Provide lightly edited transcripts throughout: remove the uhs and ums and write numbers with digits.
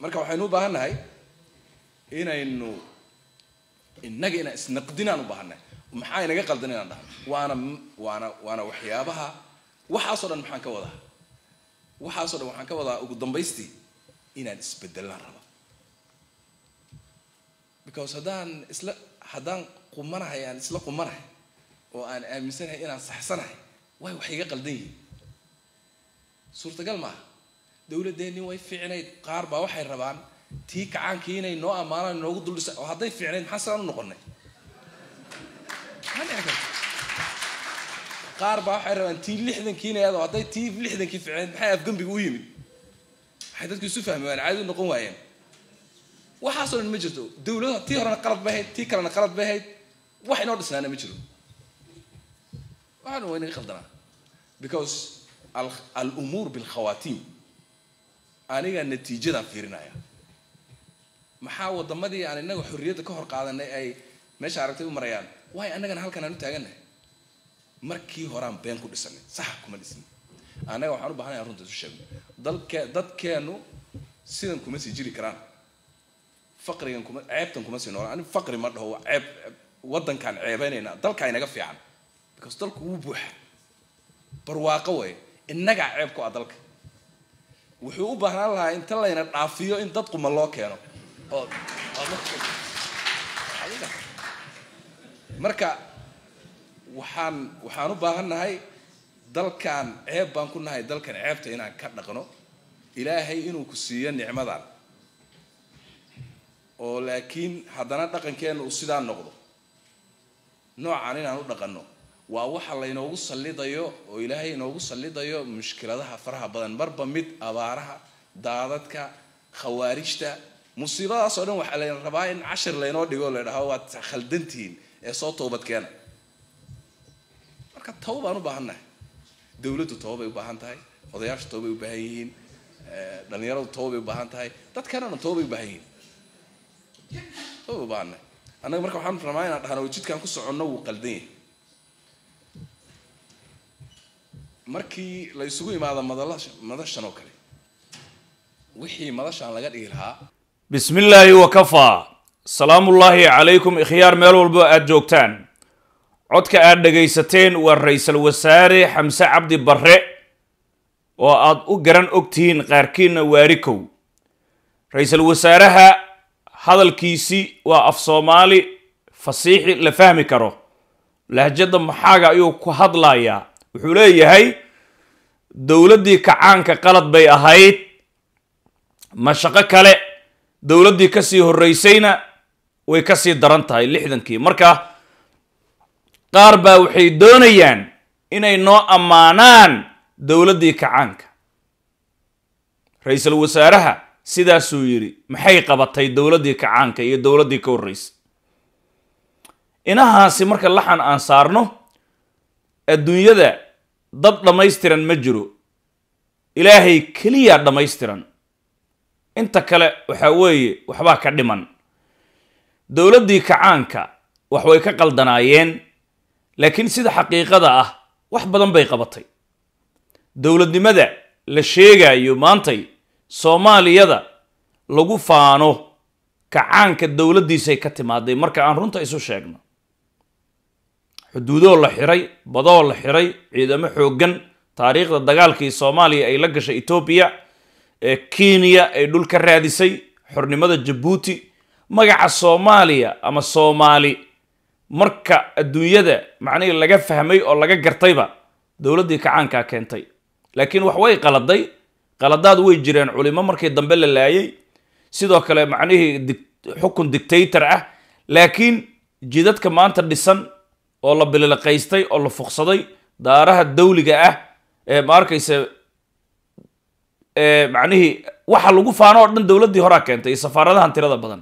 marka waxaynu u baahannahay inaynu innaga inaan isnaqdinaan u baahannahay maxaa inaga qaldan inaan dhahno waana waxyaabaha waxaasoo dhan maxaan ka wadaa waxaasoo dhan waxaan ka wadaa ugu dambaystii inaan isbedelaan raba because haddaan qumanahay aan isla qumanahay oo aan aaminsanahay inaan saxsanahay way wax iga qaldan yihiin suurtagal maaha dawladdeennii way fiicnayd qaar baa waxay rabaan tii kacaankii inay noo ammaanaan inoogu duldhisa oo hadday fiicnayd maxaa sidaan u noqonnay qaar baa waxay rabaan tii 60kii inay aado hadday tii 60kii fiicnayd maxay afgambiga u yimid waxay dadku isu fahmi waayeen caadi u noqon waayeen waxaasoo dhan ma jirto dawladda tii horena qalad bay ahayd tii kalena qalad bay ahayd wax inoo dhisnaana ma jiro waxaana waa inaga qaldanaa because al-umuur bilkhawatiim aniga natiijadaan fiirinaya maxaa wadamadii aan inaga xorriyadda ka hor qaadanay ay meesha aragtay u marayaan waay annagana halkan aan u taagannahay markii horaan been ku dhisanay sax kuma dhisnay annaga waxaan u baahanayaa runta isu sheegno dadkeenu sidan kuma sii jiri karaan faqrigan kuma ceebtan kuma sii noolaan ani faqri ma dhaho ceeb wadankan ceebaynayna dalka inaga fiican because dalku wuu buuxa barwaaqo way innaga ceeb ku ah dalka wuxuu u baahnaan lahaa inta layna dhaafiyo in dad quma loo keeno oo marka waxaan u baahannahay dalkan ceeb baan ku nahay dalkan ceebta inaan ka dhaqno ilaahay inuu ku siiyo nicmadan oo laakiin haddana dhaqankeenu uu sidaa noqdo noocan inaan u dhaqanno waa waxa laynoogu sallidayo oo ilaahay inoogu sallidayo mushkiladaha faraha badan marba mid abaaraha daadadka khawaarijta musiibadaas oo dhan waxaa layna rabaa in cashir laynoo dhigo la dhaho waad khaldantihiin ee soo toobad keena marka tawba aan u baahannahay dawladdu tawbay u baahan tahay odayaashu tawbay u baahan yihiin dhalinyaradu tawbay u baahan tahay dadkanana tawbay u baahan yihiin tawbay u baahannahay annaga marka waxaan rabaa inaan dhahno jidkaan ku soconno wuu qaldan yahay markii la isugu imaado madashan oo kale wixii madashan laga dhigi lahaa bismillaahi wakafaa salaamullaahi calaykum ikhyaar meel walbo aad joogtaan codka aad dhagaysateen waa ra-iisul wasaare xamse cabdi barre oo aad u garan ogtihiin qaarkiinna waarikow ra-iisul wasaaraha hadalkiisii waa af soomaali fasiixi la fahmi karo lahjada maxaaga ayuu ku hadlayaa wuxuu leeyahay dowladdii kacaanka qalad bay ahayd mashaqo kale dowladdii kasii horreysayna way kasii daran tahay 60kii marka qaar baa waxay doonayaan inay noo ammaanaan dowladdii kacaanka ra-iisul wasaaraha sidaasuu yidhi maxay qabatay dowladdii kacaanka iyo dowladdii ka horreysay inahaasi marka laxan aan saarno adduunyada dad dhammaystiran ma jiro ilaahay keliya dhammaystiran inta kale waxa weeye waxbaa ka dhiman dowladdii kacaanka wax way ka qaldanaayeen laakiin sida xaqiiqada ah wax badan bay qabatay dowladnimada la sheegayo maantay soomaaliyada lagu faano kacaanka dowladdiisay ka timaaday marka aan runta isu sheegno xuduudoo la xiray badoo la xiray ciidamo xooggan taariikhda dagaalkii soomaaliya ay la gashay Ethiopia ee Kenya ay dhul ka raadisay xornimada Djibouti magaca Soomaaliya ama Soomaali marka adduunyada macnaheedu laga fahmay oo laga gartayba dowladdii kacaanka keentay laakiin wax way qaladaad way jireen culimo markii dambe la laayay sidoo kale macnaheedu xukun dictator ah laakiin jidadka maanta dhisan oo la bilaqaystay oo la fuqsaday daaraha dawliga ah ee ma arkaysa macnaheedu waxa lagu faano oo dhan dowladdii hore keentay safaaradahan tirada badan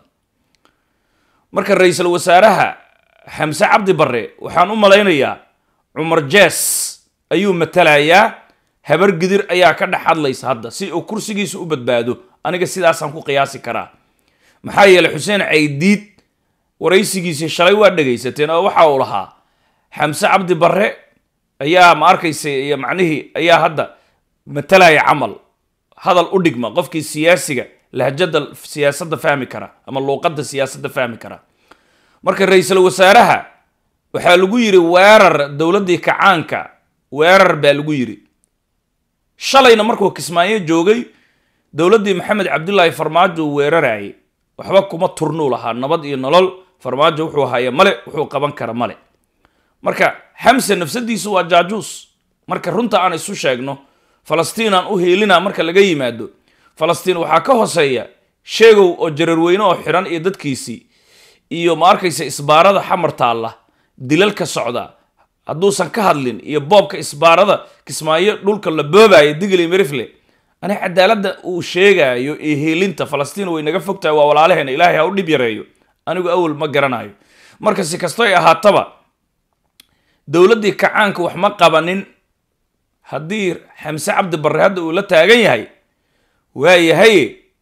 marka ra'iisul wasaaraha xamse cabdi barre waxaan u malaynayaa Umar Jees ayuu matalayaa habar gidir ayaa ka dhax hadlaysa hadda si uu kursigiisa u badbaado aniga sidaasaan ku qiyaasi karaa maxaa yeelay Xuseen Caydiid waraysigiisa shalay waa dhagaysateen oo waxa uu lahaa xamse cabdi barre ayaa ma arkaysa macnaheedu ayaa hadda matalaya camal hadal u dhigma qofkii siyaasiga lahjada siyaasadda fahmi kara ama luuqadda siyaasadda fahmi kara marka ra'iisul wasaaraha waxaa lagu yiri weerar dowladdii kacaanka weerar baa lagu yiri shalayna markuu Kismaayo joogay dowladdii Maxamed Cabdullaahi Farmaajo weerarayay waxba kuma turnu lahaa nabad iyo nolol Farmaajo wuxuu hayaa male wuxuu qaban kara male marka Xamse nafsadiisu waa jaajuus marka runta aan isu sheegno Falastiin aan u heelina marka laga yimaado Falastiin waxaa ka hooseeya sheegow oo jararweyne oo xiran iyo dadkiisii iyo ma arkaysa isbaarada xamar taala dilalka socda hadduusan ka hadlin iyo boobka isbaarada Kismaayo dhulka la boobayo digli mirifle ana cadaaladda uu sheegayo ee heelinta Falastiin way naga fogtahay waa walaalaheena Ilaahay ha u dhib yareeyo anigu awal ma garanayo marka si kasto ay ahaataba dowladdii kacaanka wax ma qabanin haddii Xamse Cabdi Barre hadda uu la taagan yahay waayahay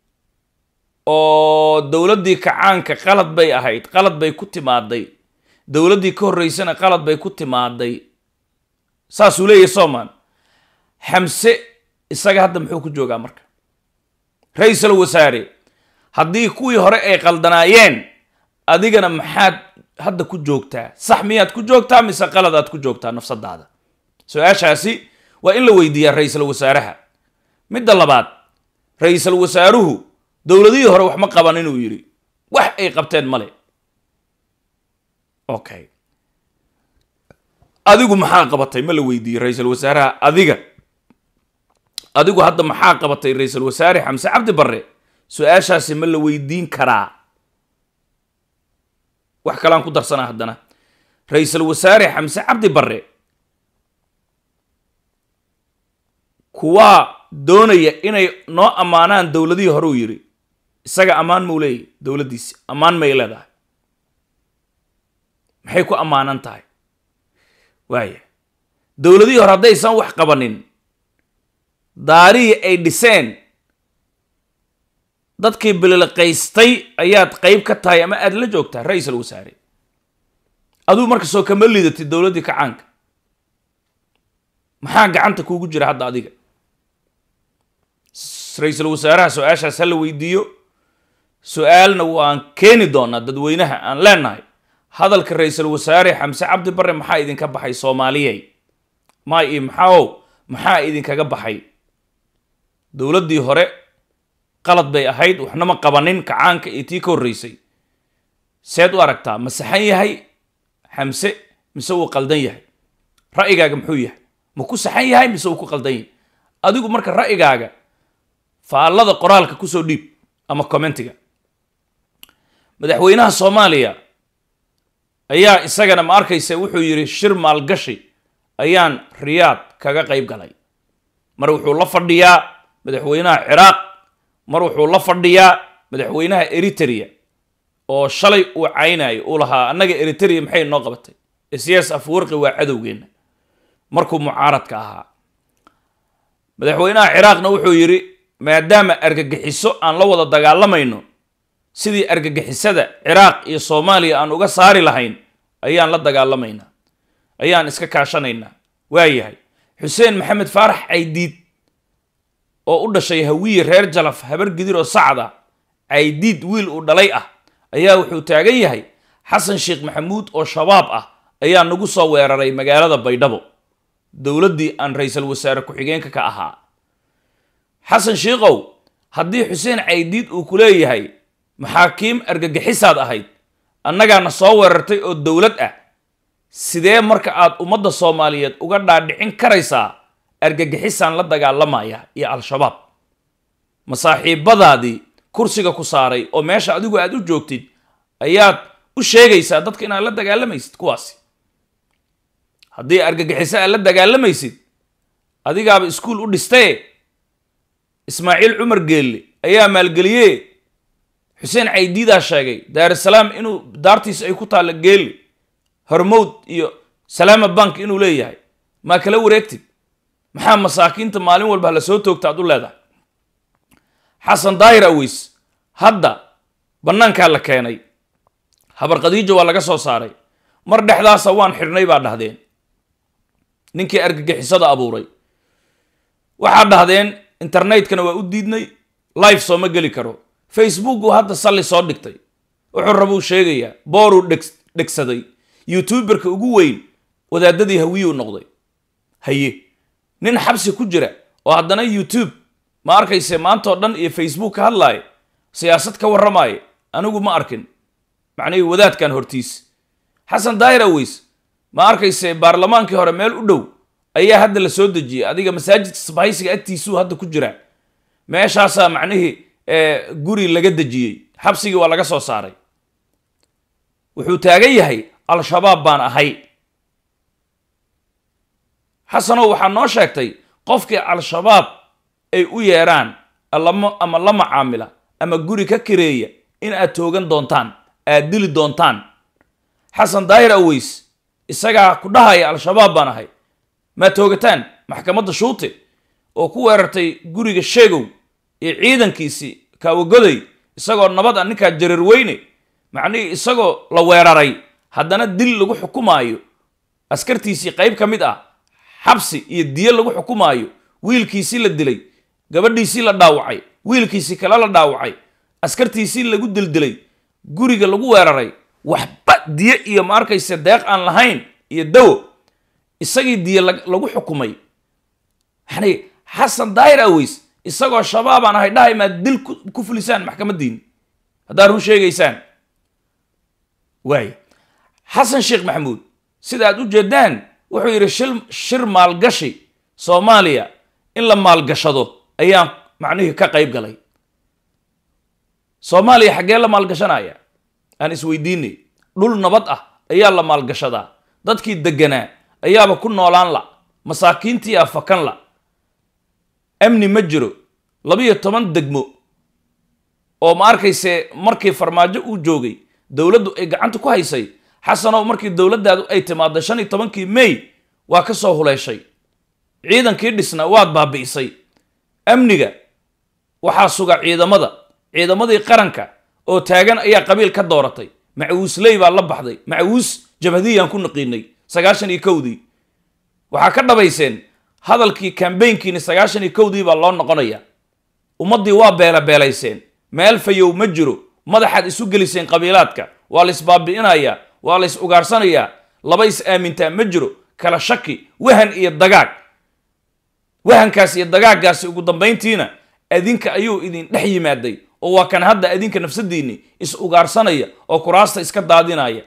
oo dowladdii kacaanka qalad bay ahayd qalad bay ku timaaday dowladdii ka horeysana qalad bay ku timaaday saas uu leeyahay Soomaan Xamse isaga hadda muxuu ku joogaa marka ra'iisul wasaare haddii kuwii hore ay qaldanaayeen adigana maxaad hadda ku joogtaa sax miyaad ku joogtaa mise qaladaad ku joogtaa nafsadaada su'aashaasi waa in la weydiiyaa ra'iisul wasaaraha midda labaad ra'iisul wasaaruhu dowladii hore wax ma qaban inuu yiri wax ay qabteen male okay adigu maxaa qabatay ma la weydiiyay ra'iisul wasaaraha adigu hadda maxaa qabatay ra'iisul wasaare Xamse Cabdi Barre su'aashaasi ma la weydiin karaa wax kale aan ku darsanaa haddana ra'iisul wasaare Xamse Cabdi Barre kuwa doonaya inay noo amaanaan dowladii hore u yiri isaga amaan ma leeyahay dowladiisa amaan ma leedahay maxay ku amaanan tahay waaye dowladii hore haddaysan wax qabanin daarii ay dhiseen dadkii bililqaystay ayaad qayb ka tahay ama aad la joogtaa ra'iisul wasaare aduu marka soo kama liidatay dowladdii kacaanka maxaa gacanta kuugu jira hadda adiga ra'iisul wasaaraha su'aashaas hal weydiiyo su'aalna waan keeni doonaa dadweynaha aan leenahay hadalka ra'iisul wasaare Xamse Cabdi Barre maxaa idinka baxay Soomaaliyay maxaa idinkaga baxay dowladdii hore qalad bay ahayd waxna ma qabanin kacaanka iyo tii ka horeysay seed u aragtaa ma saxan yahay Xamse mise uu qaldan yahay ra'yigaaga muxuu yahay ma ku saxan yahay mise uu ku qaldan yahay adigu marka ra'yigaaga faallada qoraalka ku soo dhiib ama commentiga madaxweynaha Soomaaliya ayaa isagana ma arkaysa wuxuu yiri shir maalgashi ayaan Riyaad kaga qayb galay mar wuxuu la fadhiyaa madaxweynaha Ciraaq mar wuxuu la fadhiyaa madaxweynaha Eritrea oo shalay uu caynayo uu lahaa annaga Eritrea maxay noo qabatay siyaas Afwerqi waa cadowgeena markuu mucaaradka ahaa madaxweynaha Ciraaqna wuxuu yiri maadaama argagixiso aan la wada dagaalamayno sidii argagixisada Ciraaq iyo Soomaaliya aan uga saari lahayn ayaan la dagaalamaynaa ayaan iska kaashanaynaa waayahay Xuseen Maxamed Faarax Aydiid oo u dhashay hawiye reer Jalaf habar gidir oo sacda Aydiid wiil uu dhalay ah ayaa wuxuu taagan yahay Xasan Sheekh Maxamuud oo shabaab ah ayaa nagu soo weeraray magaalada Baydhabo dowladdii aan ra'iisul wasaare ku xigeenka ka ahaa Xasan Sheekhow haddii Xuseen Aydiid uu ku leeyahay maxaakiim argagixisaad ahayd annagaana soo weerartay oo dowlad ah sidee marka aad ummadda Soomaaliyeed uga dhaadhicin karaysaa argagixisaan la dagaalamaya iyo al-shabaab masaaxiibadaadii kursiga ku saaray oo meesha adigu aad u joogtid ayaad u sheegaysaa dadka inaad la dagaalamaysid kuwaasi haddii argagixiso aad la dagaalamaysid adigaaba iskuul u dhistay Ismaaciil Cumar Geelle ayaa maalgeliyay Xuseen Aydiid sheegay Daar es Salaam inuu daartiisa ay ku taala Geelle Hormowd iyo Salaama Bank inuu leeyahay ma kala wareegtid maxaa masaakiinta maalin walba la soo toogtaa u leedahay Xasan Daahir Aweys hadda banaanka la keenay habar Qadiijo waa laga soo saaray mar dhexdaas waan xirnay baa dhahdeen ninkii argagixisada abuuray waxa dhahdeen internetkana waa u diidnay live sooma geli karo facebook uu hadda salli soo dhigtay wuxuu rabuu sheegayaa booruu dhegsaday youtuberka ugu weyn wadaadadii hawiyuu noqday haye nin xabsi ku jira oo haddana youtube ma arkayse maanta oo dhan iyo facebook ka hadlaaya siyaasad ka warramaya anigu ma arkin macnihii wadaadkan hortiis xasan daahir aweys ma arkayse baarlamaankii hore meel u dhow ayaa hadda la soo dejiyay adiga masaajidka sabahaysiga agtiisuu hadda ku jira meeshaasaa macnihii guri laga dejiyey xabsigii waa laga soo saaray wuxuu taagan yahay al-shabaab baan ahay xasanow waxaa noo sheegtay qofkii al-shabaab ay u yeeraan ama la macaamila ama guri ka kireeya in aad toogan doontaan aad dili doontaan xasan daahir aweys isagaa ku dhahaya al-shabaab baan ahay maa toogataan maxkamadda shuute oo ku weerartay guriga sheegow iyo ciidankiisii kaawagoday isagoo nabad a ninkaa jareer weyne macnihii isagoo la weeraray haddana dil lagu xukumaayo askartiisii qayb ka mid ah xabsi iyo diyo lagu xukumaayo wiilkiisii la dilay gabadhiisii la dhaawacay wiilkiisii kale la dhaawacay askartiisii lagu dildilay guriga lagu weeraray waxba diyo iyo ma arkayse deeq aan lahayn iyo dawo isagii diyo lagu xukumay yani xasan daahir aweys isagoo shabaabaan ahay dhahay maad dil ku fulisaan maxkamadiini haddaad run sheegaysaan waay xasan sheekh maxamuud sida aad u jeedaan wuxuu yidhi shir maalgashi soomaaliya in la maalgashado ayaan macnihii ka qayb galay soomaaliya xaggee la maalgashanaya aan isweydiinay dhul nabad ah ayaa la maalgashadaa dadkii deganaa ayaaba ku noolaan la masaakiintii afakan la amni ma jiro 12 degmo oo ma arkayse markii farmaajo uu joogay dowladdu ay gacanta ku haysay xasanow markii dowladdaadu ay timaado 15 May waa ka soo huleyshay ciidankii dhisna waad baabi'isay amniga waxaa suga ciidamadii qaranka oo taagan ayaa qabiil ka dooratay macuusley baa la baxday macuus jabhadiyaan ku naqiinay 91dii waxaa ka dhabayseen hadalkii campaignkiina 91dii baa loo noqonaya ummadii waa beelayseen meel fayow ma jiro madaxaad isu geliseen qabiilaadka waa la isbaabi'inayaa waa la is ugaarsanayaa laba is aamintaa ma jiro kala shaki wahan iyo dagaag wahankaas iyo dagaaggaasi ugu dambayntiina adinka ayuu idin dhex yimaaday oo waa kan hadda adinka nafsadiinni is ugaarsanaya oo kuraasta iska daadinaya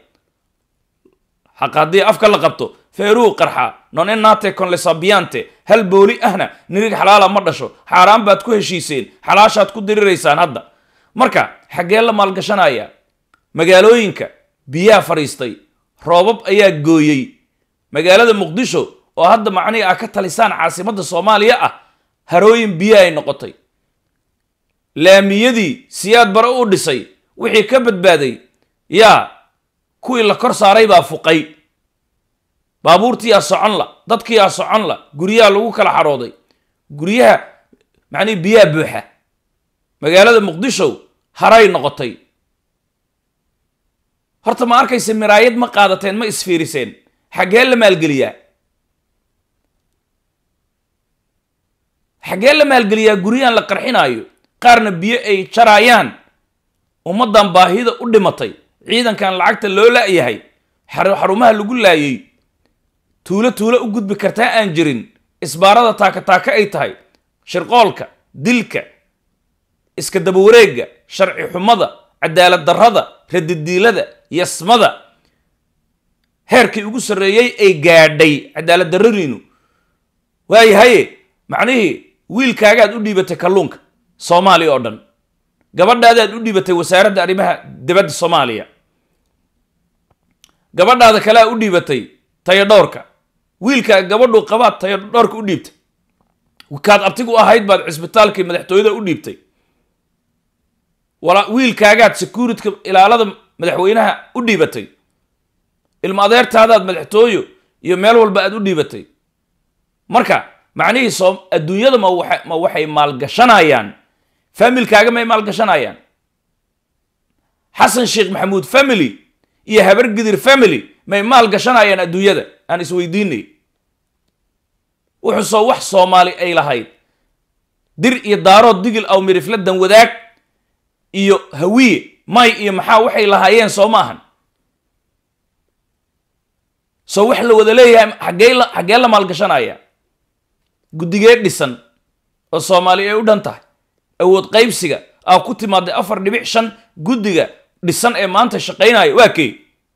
xaq haddii afka la qabto feeruu qarxa non enate con le sabiante hal booli ahna nirig xalaala ma dhasho xaaraan baad ku heshiiseen xalaashaad ku diriraysaan hadda marka xaggee la maalgashanaya magaalooyinka biyaha fariistay roobab ayaa gooyey magaalada muqdisho oo hadda macnii ah ka talisaan caasimadda Soomaaliya ah harooyin biyaha ay noqotay laamiyadii siyaad bara u dhisay wixii ka badbaaday yaa kuwii la kor saaray baa fuqay baabuurtii socon la dadkii socon la guriyaha lagu kala xarooday guriyaha macnii biyaha buuxa magaalada muqdisho haray noqotay horta ma arkayse miraayad ma qaadateen ma isfiiriseen xaggee la maalgeliyaa guriyaan la qarxinaayo qaarna biyo ay jarayaan ummadan baahida u dhimatay ciidankan lacagta loo laayahay xarumaha lagu laayay tuulo u gudbi kartaa aan jirin isbaarada taaka ay tahay shirqoolka dilka iska daba wareega sharci xumada cadaalad darrada radidiilada yasmada heerkii ugu sareeyay ay gaadhay cadaalad darradiinu waayahay macnihii wiilkaagaad u dhiibatay kalluunka Soomaaliya oo dhan gabadhaadaad u dhiibatay wasaaradda arrimaha dibadda Soomaaliya gabadhaada kale u dhiibatay tayadhoorka wiilka gabadhu qabaad tayadhoorka u dhiibtay wakaad abtigu ahayd baad cisbitaalkii madaxtooyada u dhiibtay wala wiilkaagaad security ilaalada madaxweynaha u dhiibatay ilma adeertaadaad madaxtooyo iyo meel walba aad u dhiibatay marka macnihii adduunyada ma waxay maalgashanayaan familkaaga may maalgashanayaan xasan sheekh maxamuud family iyo habar gidir family may maalgashanayaan adduunyada aan isweydiinay wuxuu soo wax Soomaali ay lahayd dir iyo daarood digil aw mirifladan wadaag iyo hawiye may iyo maxaa waxay lahaayeen soo maahan soo wax la wada leeyahay xagee la maalgashanaya guddigee dhisan oo Soomaali ay u dhan tahay awood qaybsiga ku timaaday 4.5 guddiga dhisan ee maanta shaqeynaya waa kee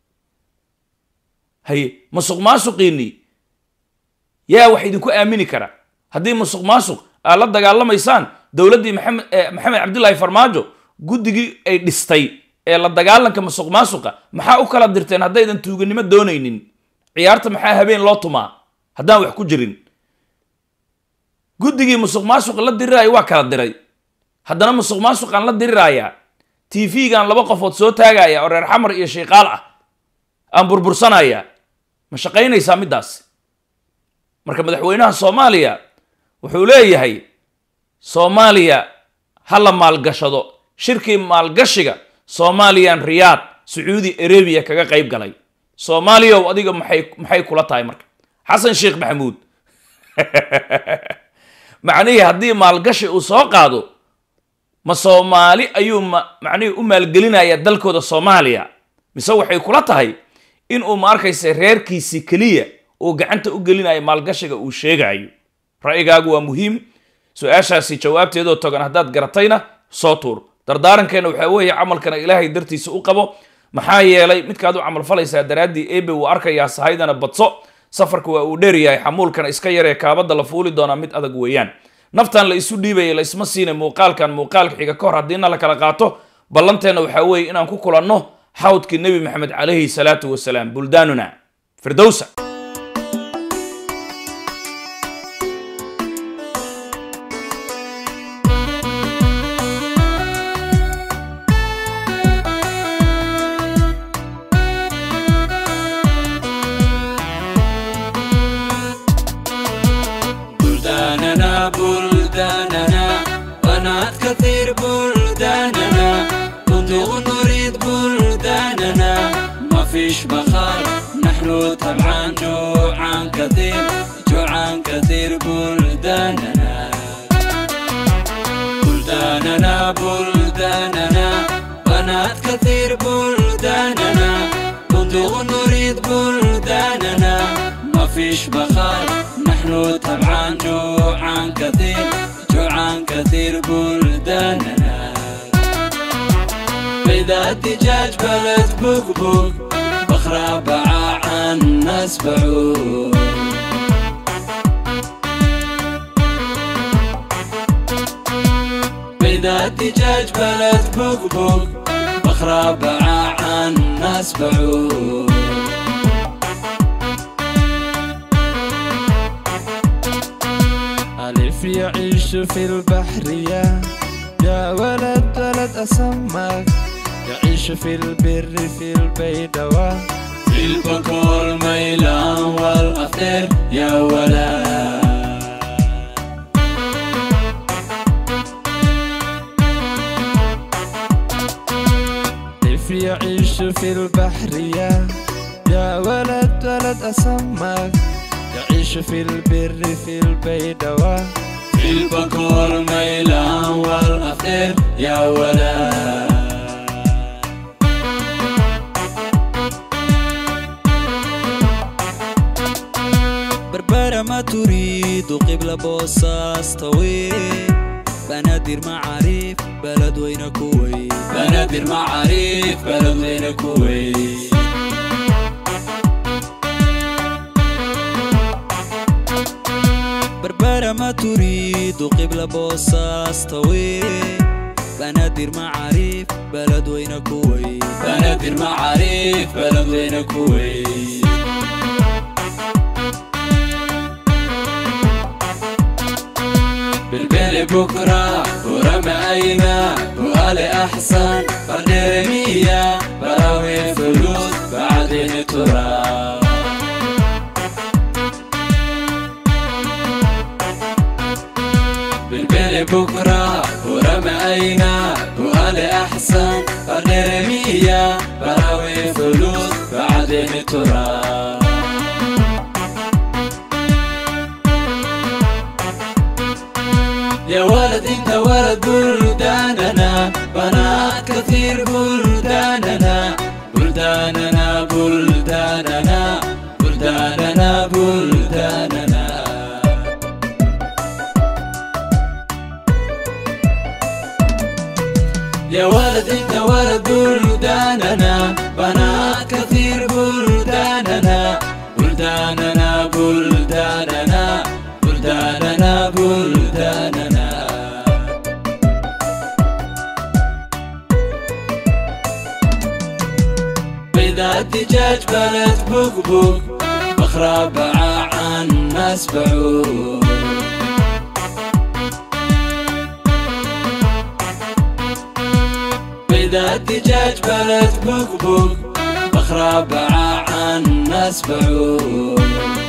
hay musuqmaasuqiini yaa wax idinku aamini kara haddii musuqmaasuq la dagaalamaysaan dawladdii maxamed cabdullaahi farmaajo guddigii ay dhistay ee la dagaalanka musuqmaasuqa maxaa u kala dirteen haddaydan tuuganimo doonaynin ciyaarta maxaa habeen loo tumaa haddaan wax ku jirin guddigii musuqmaasuqa la diriraaya waa kala diray haddana musuqmaasuqaan la diriraaya TV-gaan 2 qofood soo taagaya oo reer xamar iyo shayqaal ah aan burbursanaya ma shaqaynaysaa midaas marka madaxweynaha Soomaaliya wuxuu leeyahay Soomaaliya hala maalgashado shirkii maalgashiga Soomaaliyan Riyadh Saudi Arabia kaga qayb galay Soomaaliya oo adiga maxay kula tahay marka Xasan Sheekh Maxamuud macnaheedu haddii maalgashi uu soo qaado ma Soomaali ayuu macnaheedu u maalgelinaya dalkooda Soomaaliya mise waxay kula tahay in uu ma arkaysa reerkiisi kaliya oo gacanta u gelinayo maalgashiga uu sheegayo ra'yigaagu waa muhiim su'aashaasi jawaabteedo togan haddaad garatayna soo tuur dardaarankeena waxa weeye camalkana Ilaahay dartiisa u qabo maxaa yeelay midkaad u camal falaysaa daraadii eebe uu arkayaa sahaydana badso safarku waa uu dheeryahay xamuulkana iska yaree kaabada la fuuli doona mid adag weeyaan naftan la isu dhiibay la isma siina muuqaalkan muuqaalka xiga ka hor haddiina la kala qaato ballanteena waxa weeye inaan ku kulanno xawdkii nabi maxamed calayhi salaatu wasalaam buldaanuna firdawsa بلداننا قناة كثير بلداننا نطيق نريد بلداننا ما فيش بخار نحن طبعا جوعان كثير بلداننا بلداننا قناة كثير بلداننا نطيق نريد بلداننا ما فيش بخار نحن طبعا جوعان كثير بلداننا بيضة دجاج بلد بقبق بخرة باع الناس بعوق بيضة دجاج بلد بقبق بخرة باع الناس بعوق ألف يعيش في البحرية يا ولد أسمك يعيش في البر في البيدوة في البكور ميلان والأفير يا ولد ألف يعيش في البحرية يا ولد أسمك يعيش في البر في البيدوة في البكور ميلان والأفير يا ولد بربرة ما تريد قبل بوصاص طويل بنادر معاريف بلد وين كويت بنادر معاريف بلد وين كويت بربرة ما تريد قبل بوصاص طويل بنادر معاريف بلد وين كويت بنادر معاريف بلد وين كويت بالبيل بكرة ورمى أينا وآلي أحسن فنرمية براوي فلوس بعدين تراب بالبيل بكرة ورمى أينا وآلي أحسن فنرمية براوي فلوس بعدين تراب يا ولد بلداننا بنات كثير بلداننا بلداننا بلداننا بلداننا بلداننا يا ولد انت ولد بلداننا بنات كثير بلداننا بلداننا بلداننا بلداننا بلداننا بيضة الدجاج بلد بقبق بخرى باع عن ناس بعوق بيضة الدجاج بلد بقبق بخرى باع عن ناس بعوق